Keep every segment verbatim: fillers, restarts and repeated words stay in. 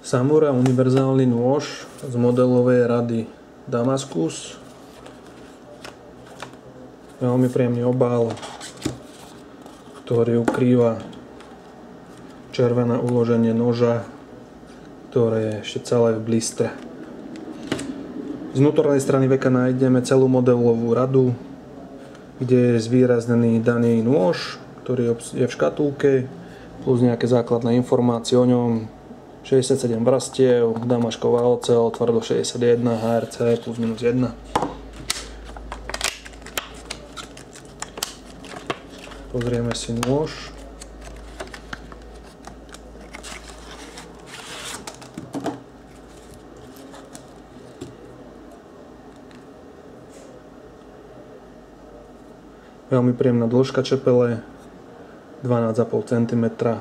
Samura univerzálny nôž z modelovej rady Damaskus. Veľmi príjemný obal, ktorý ukrýva červené uloženie noža, ktoré je ešte celé v blistre. Z vnútornej strany veka nájdeme celú modelovú radu, kde je zvýraznený daný nôž, ktorý je v škatulke, plus nejaké základné informácie o ňom. šesťdesiatsedem vrstiev, damašková oceľ, tvrdosť šesťdesiatjeden, há er cé plus minus jeden. Pozrieme si nôž. Veľmi príjemná dĺžka čepele, dvanásť celá päť centimetra.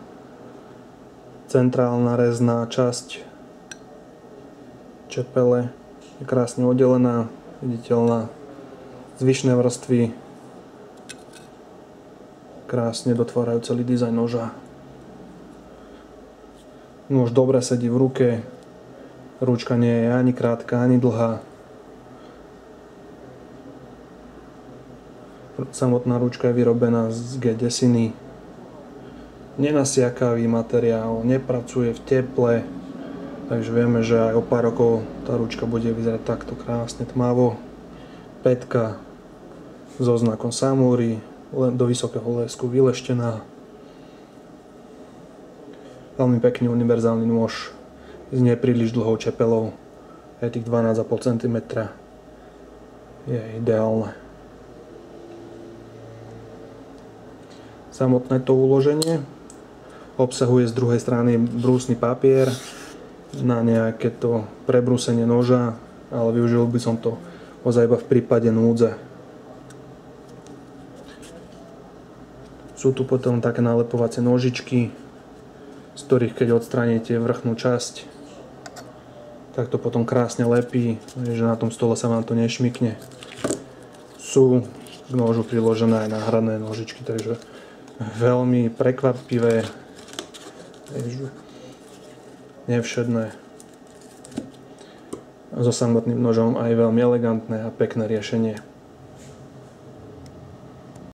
Centrálna rezná časť čepele je krásne oddelená, viditeľná zvyšné vrstvy, krásne dotvárajú celý dizajn noža. Nôž dobre sedí v ruke, ručka nie je ani krátka, ani dlhá. Samotná ručka je vyrobená z gé desiny. Nenasiakavý materiál, nepracuje v teple, takže vieme, že aj o pár rokov tá ručka bude vyzerať takto krásne tmavo. Pätka so znakom Samury, do vysokého lesku vyleštená. Veľmi pekný univerzálny nôž s nepríliš dlhou čepelou, aj tých dvanásť celá päť centimetra je ideálne. Samotné to uloženie obsahuje z druhej strany brúsny papier na nejaké to prebrúsenie noža, ale využil by som to ozaj iba v prípade núdze. Sú tu potom také nalepovacie nožičky, z ktorých keď odstránite vrchnú časť, tak to potom krásne lepí, že na tom stole sa vám to nešmykne. Sú k nožu priložené aj náhradné nožičky, takže veľmi prekvapivé, nevšedné, so samotným nožom aj veľmi elegantné a pekné riešenie.